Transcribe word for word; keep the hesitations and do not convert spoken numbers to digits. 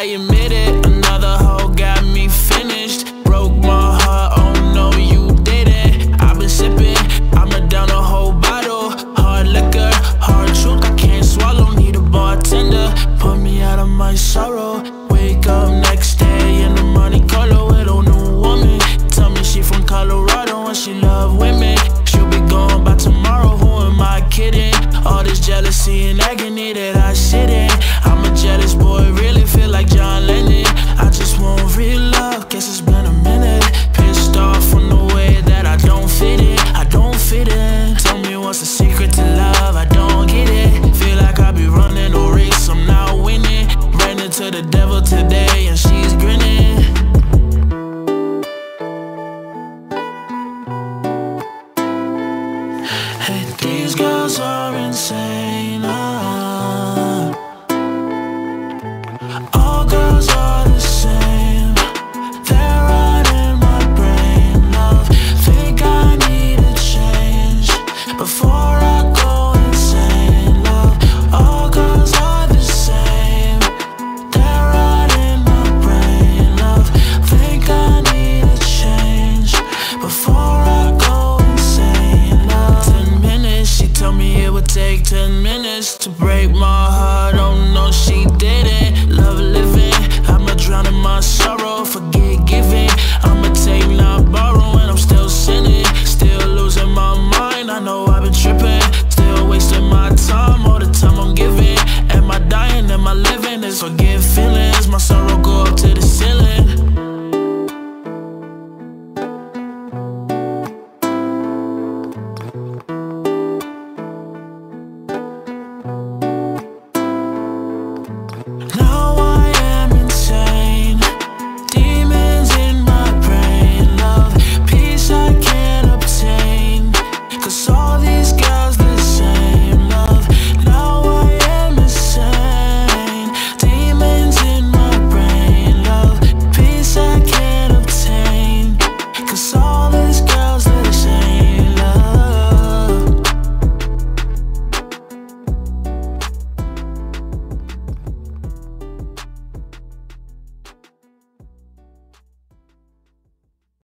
I admit it, another hoe got me finished. Broke my heart, oh no you didn't. I've been sipping, I'ma down a whole bottle. Hard liquor, hard truth, I can't swallow. Need a bartender, put me out of my sorrow. Wake up next day in the money color with a new woman. Tell me she from Colorado and she love women. She'll be gone by tomorrow, who am I kidding? All this jealousy and agony that I sit in. I'm a jealous boy, really feel like John Lennon. I just want real love, guess it's been a minute. Pissed off from the way that I don't fit in. I don't fit in. Tell me what's the secret to love, I don't get it. Feel like I be running a race, I'm not winning. Ran into the devil today and she's grinning. Hey, these girls are insane, uh. All girls are the same. They're right in my brain, love. Think I need a change before I go insane, love. All girls are the same. They're right in my brain, love. Think I need a change before I go insane, love. Ten minutes, she told me it would take ten minutes to break my heart. Oh no, she didn't. Love living, I'ma drown in my sorrow. Forget giving, I'ma take not borrow. And I'm still sinning, still losing my mind. I know I've been tripping, still wasting my time. All the time I'm giving, am I dying, am I living? Is forget feelings, my sorrow good.